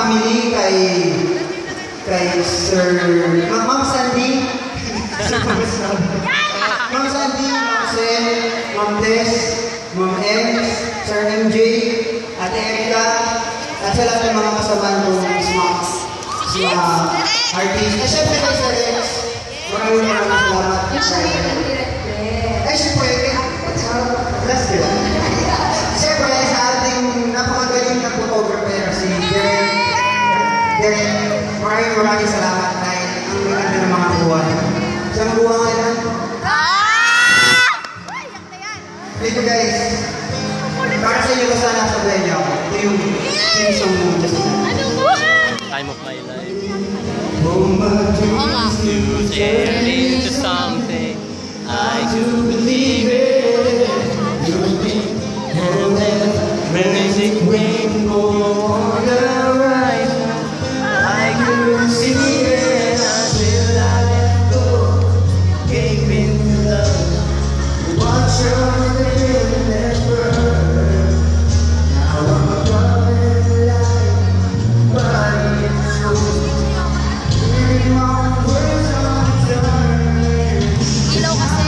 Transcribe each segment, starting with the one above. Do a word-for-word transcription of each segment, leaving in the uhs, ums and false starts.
family, kay kay Sir Ma'am Sandy, Ma'am Sandy, Ma'am Sen, Ma'am Tess, Ma'am M, Sir M J, Ate Erika, at sa lahat ng mga kasamaan ko sa mga artist. At syempre kay Sir Rex, maraming maraming salamat. Eh, syempre, last year. Siyempre, sa ating napakagaling na photographer, si Derek. Derek, maraming maraming salamat dahil ang ganda ng mga buwan. Saan ang buwan ngayon? Thank you guys. Para sa inyo ko sana sabihin niyo ako. Ito yung yung song mo. Time of my life. To turn into something I do believe it. And then music rainbow on the horizon. I couldn't see it until I let go. Gave in love. Watch your witness burn. Now I'm a running light. Body and soul. Living my words undone. Ilaw kasi.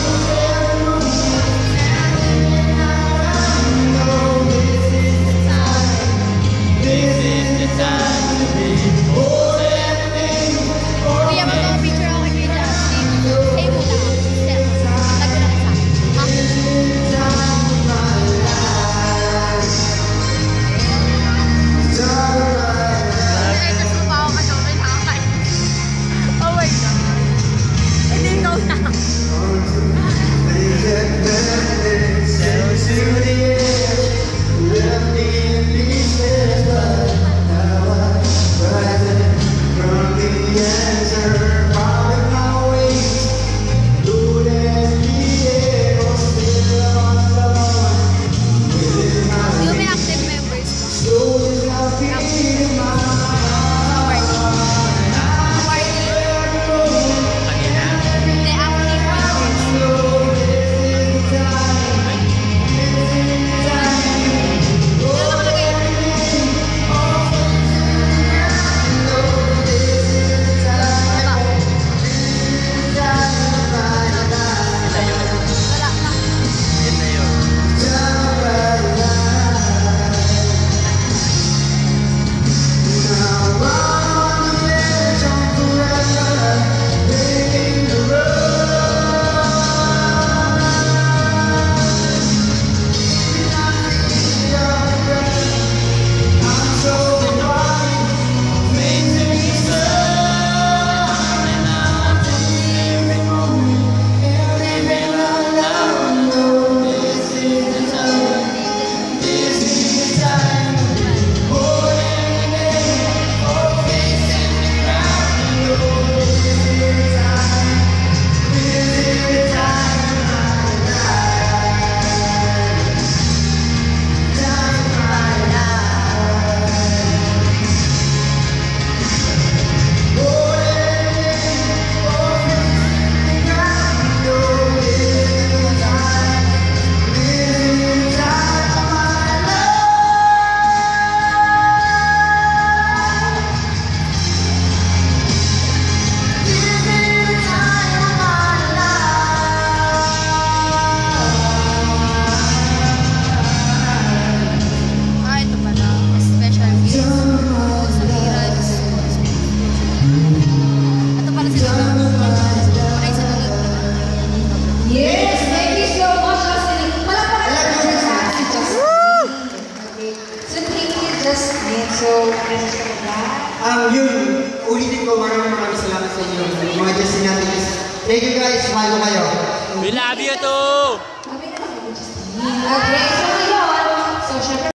Um, yun, ulitin ko, maraming maraming salamat sa inyo. Mga Justin natin. Thank you guys, mahal ko kayo. We love you too! Okay.